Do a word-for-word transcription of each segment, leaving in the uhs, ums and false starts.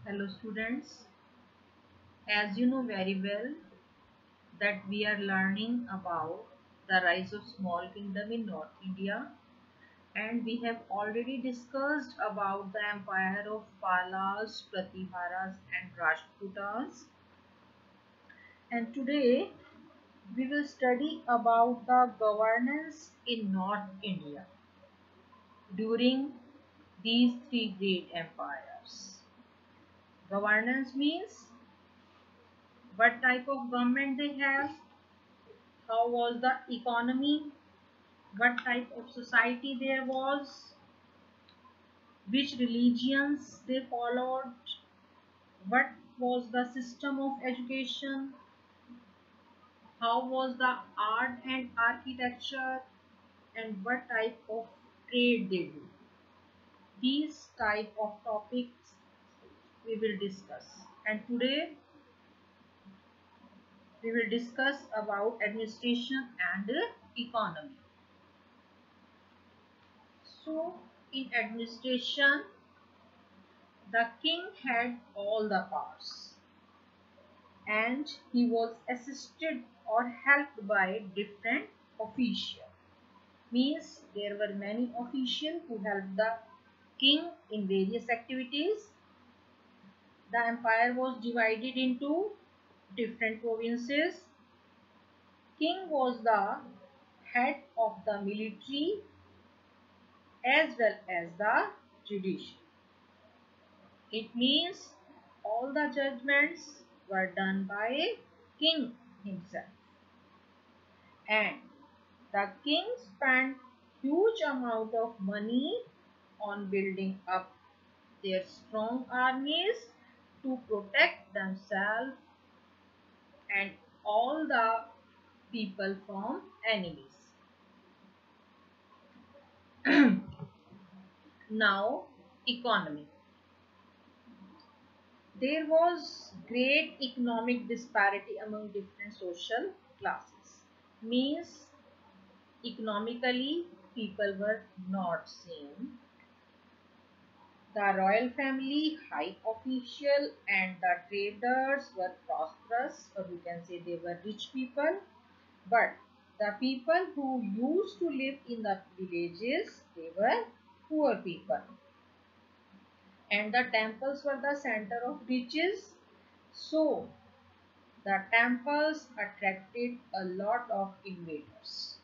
Hello students, as you know very well that we are learning about the rise of small kingdom in North India, and we have already discussed about the empire of Palas, Pratiharas and Rashtrakutas, and today we will study about the governance in North India during these three great empires. Governance means what type of government they have, how was the economy, what type of society there was, which religions they followed, what was the system of education, how was the art and architecture, and what type of trade they do. These type of topics we will discuss. And today we will discuss about administration and economy. So in administration, the king had all the powers and he was assisted or helped by different officials. Means there were many officials who helped the king in various activities. The empire was divided into different provinces. King was the head of the military as well as the judiciary. It means all the judgments were done by king himself, and the king spent huge amount of money on building up their strong armies to protect themselves and all the people from enemies. Now, economy. There was great economic disparity among different social classes. Means economically people were not same. The royal family, high official and the traders were prosperous, or you can say they were rich people. But the people who used to live in the villages, they were poor people. And the temples were the center of riches. So the temples attracted a lot of invaders.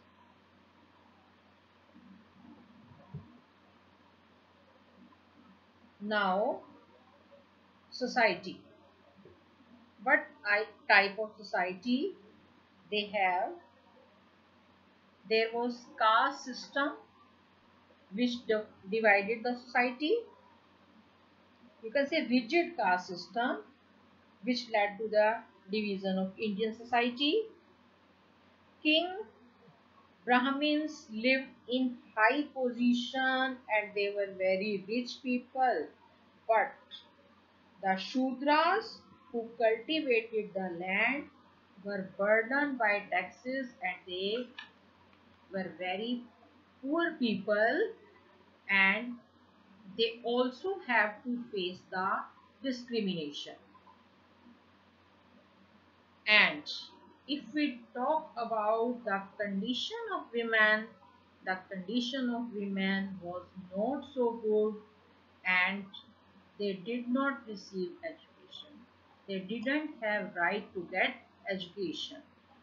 Now, society. What type of society they have? There was caste system which divided the society. You can say rigid caste system which led to the division of Indian society. King, Brahmins lived in high position and they were very rich people, but the Shudras who cultivated the land were burdened by taxes and they were very poor people, and they also have to face the discrimination. And if we talk about the condition of women, the condition of women was not so good and they did not receive education. They didn't have right to get education.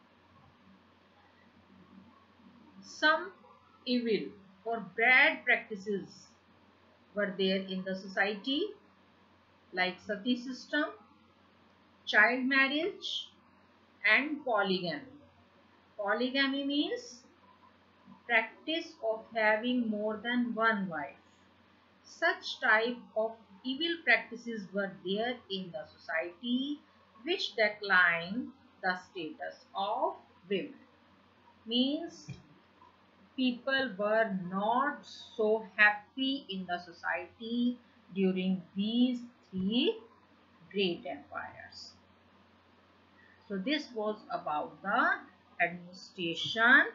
Some evil or bad practices were there in the society, like sati system, child marriage and polygamy. Polygamy means practice of having more than one wife. Such type of evil practices were there in the society which declined the status of women. Means people were not so happy in the society during these three great empires. So this was about the administration,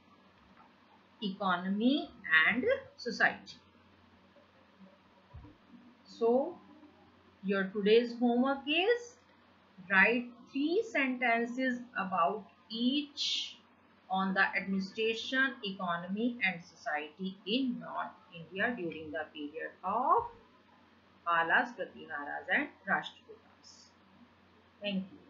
economy and society. So Your today's homework is write three sentences about each on the administration, economy and society in North India during the period of Palas, Pratiharas and Rashtrakutas. Thank you.